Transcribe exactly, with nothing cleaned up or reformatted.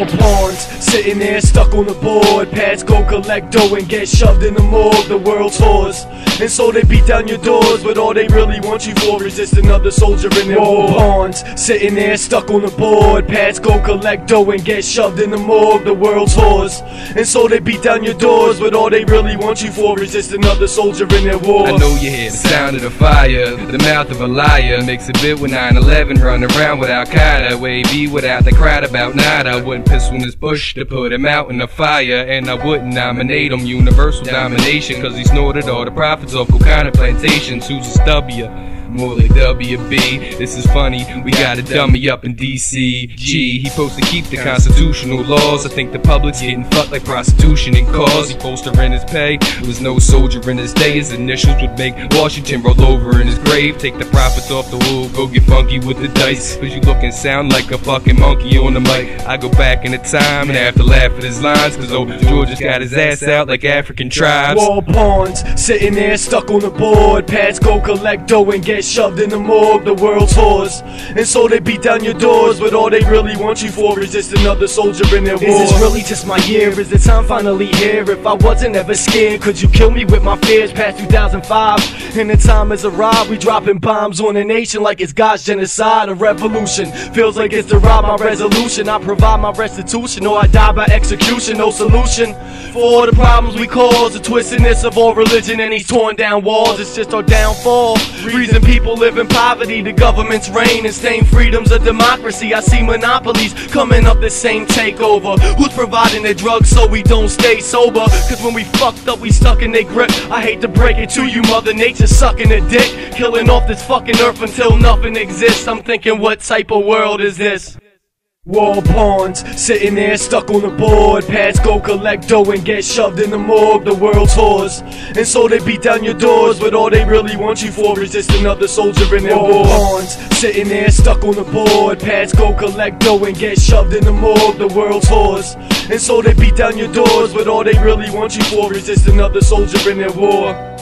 War pawns, sitting there stuck on the board. Pads go collect dough and get shoved in the morgue. The world tours, and so they beat down your doors. But all they really want you for is another soldier in their war. Pawns, sitting there stuck on the board. Pads go collect dough and get shoved in the morgue. The world tours, and so they beat down your doors. But all they really want you for is just another soldier in their war. I know you hear the sound of the fire, the mouth of a liar. Mix a bit with nine eleven, run around with Al-Qaeda. Where he be without the crowd about nada. I wouldn't piss on his bush to put him out in the fire. And I wouldn't nominate him universal domination, cause he snorted all the profits off cocaine plantations. Who's a W? More like W B. This is funny, we got a dummy up in D C. G, he supposed to keep the constitutional laws. I think the public's getting fucked like prostitution and cause. He supposed to rent his pay. There was no soldier in his day. His initials would make Washington roll over in his grave. Take the profits off the wool, go get funky with the dice. Cause you look and sound like a fucking monkey on the mic. I go back in the time and have to laugh at his lines, cause old George just got his ass out like African tribes. War pawns, sitting there stuck on the board. Pads go collect dough and get shoved in the morgue. The world tours, and so they beat down your doors. But all they really want you for is just another soldier in their war. Is this really just my year? Is the time finally here? If I wasn't ever scared, could you kill me with my fears? Past two thousand five, and the time has arrived. We dropping bombs on a nation like it's God's genocide. A revolution feels like it's to rob my resolution. I provide my restitution, or I die by execution. No solution for all the problems we cause. The twistiness of all religion and these torn down walls. It's just our downfall. Reason people live in poverty, the government's reign and stain freedoms of democracy. I see monopolies coming up the same takeover. Who's providing the drugs so we don't stay sober? Cause when we fucked up, we stuck in their grip. I hate to break it to you, Mother Nature sucking a dick, killing off this fucking earth until nothing exists. I'm thinking, what type of world is this? War pawns, sitting there stuck on the board. Pads go collect dough and get shoved in the morgue. The world tours, and so they beat down your doors. But all they really want you for is just another soldier in their war. Pawns, sitting there stuck on the board. Pads go collect dough and get shoved in the morgue. The world tours, and so they beat down your doors. But all they really want you for is just another soldier in their war.